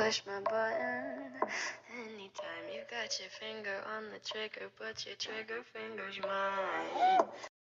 push my button. Anytime you got your finger on the trigger, but your trigger finger's mine.